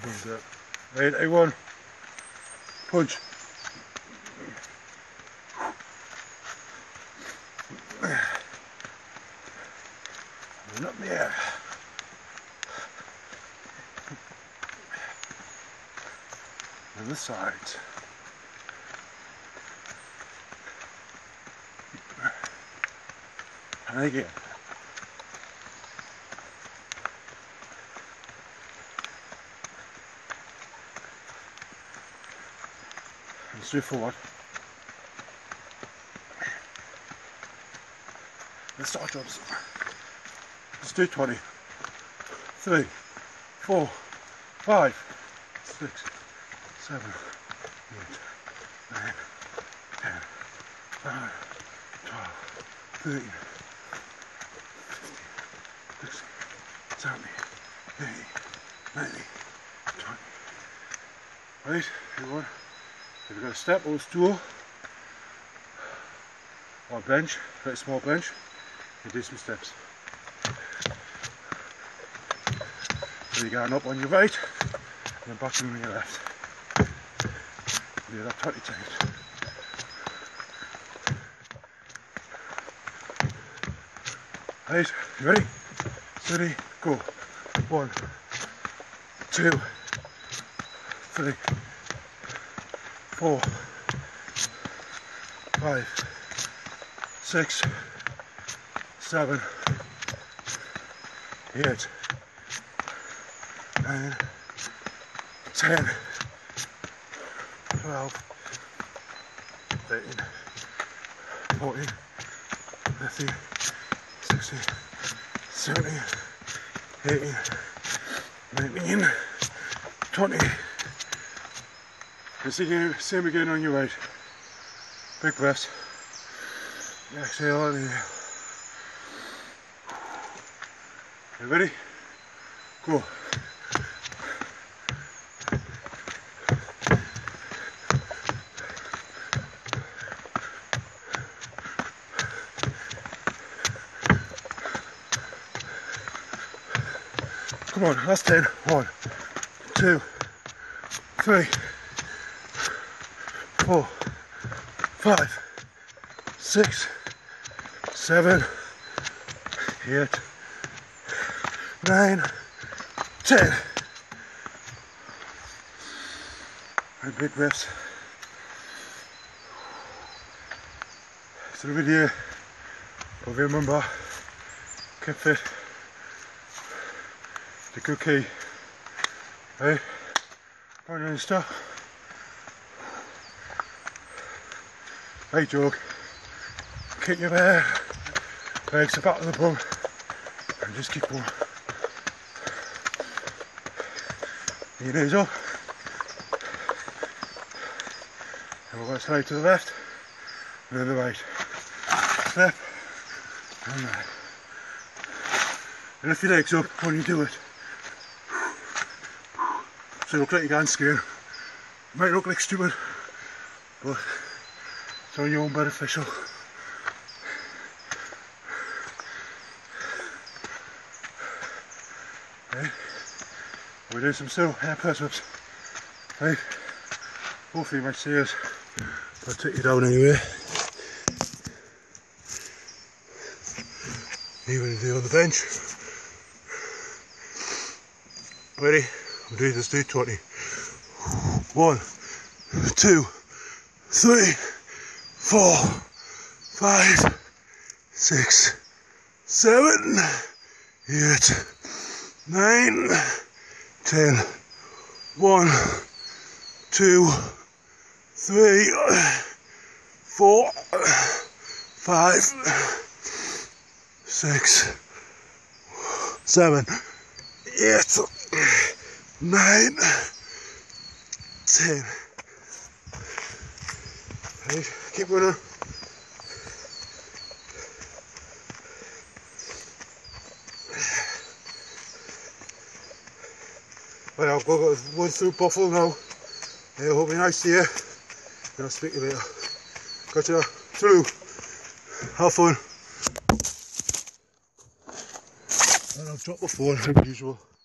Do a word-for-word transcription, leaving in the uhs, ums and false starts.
Right, everyone, punch. And up in the air. And the sides. And again. Let's do forward. Let's start jumps. Let's do twenty. Three, four, five, six, seven, eight, nine, ten, eleven, twelve, thirteen, fifteen, sixteen, seventeen, eighteen, nineteen, twenty. Right, everyone. If you've got a step or a stool or a bench, very small bench, you do some steps. So you're going up on your right and then back on your left. Do that twenty times. Right, you ready? Steady, go. One, two, three, four, five, six, seven, eight, nine, ten, twelve, thirteen, fourteen, fifteen, sixteen, seventeen, eighteen, nineteen, twenty. And again, same again on your right. Big breaths. Exhale and inhale. You ready? Go. Come on, last ten. One, two, three, four, five, six, seven, eight, nine, ten. And big breaths. So the video, but remember, keep fit. The good key. Right? Don't do stuff. Right, jog. Kick your bare legs the back of the bum and just keep going. Your knees up. And we're going to slide to the left and then the right. Step and right. And lift your legs up when you do it. So you look like you're going skiing. It might look like stupid, but it's on your own beneficial. Right. We're doing some still air press ups. Right. Hopefully you might see us. I'll take you down anyway. Even if you're on the bench. Ready? We'll do this, do twenty. One, two, three, four, five, six, seven, eight, nine, ten. One, two, three, four, five, six, seven, eight, nine, ten. Right, keep going on. Well, I've got one through Buffalo now. I hope you're nice to you. And I'll speak to you later. Gotcha. Through. Have fun. And I'll drop my phone as usual.